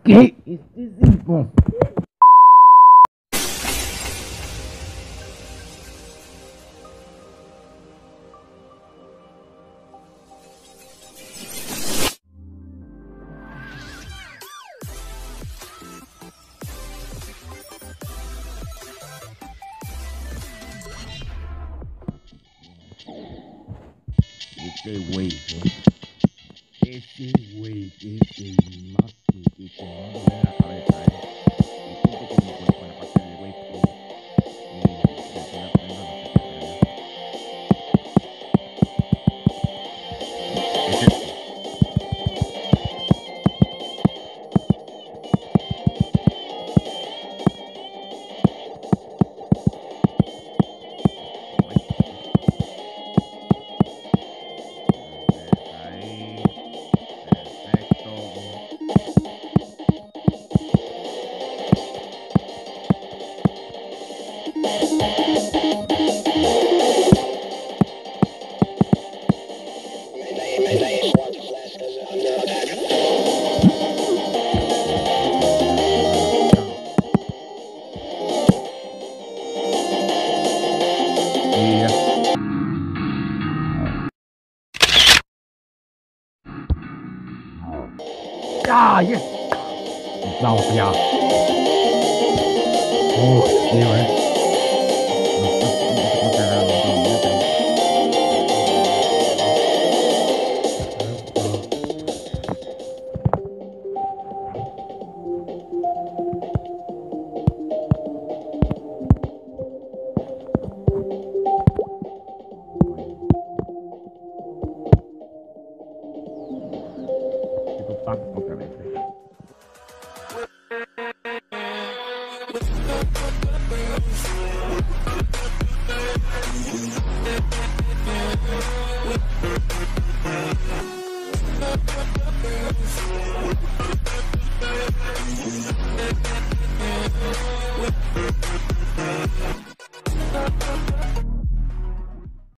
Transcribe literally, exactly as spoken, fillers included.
¿Qué? Este es cinco. Este güey, ¿eh? Ese güey es el más que que que no duele en la cabeza, ¿eh? Y siento que mi cuerpo, la parte del güey, pues, eh, se estoy aprendiendo, no sé qué hacer ya. Es este. Güey. Entonces, ahí. Perfecto. Y ya. ¡Ah, yes! Vamos allá. Oh, Dios mío, eh. No, no, no sé cómo se agarra el botón, yo tengo. Tipo, pam, otra vez.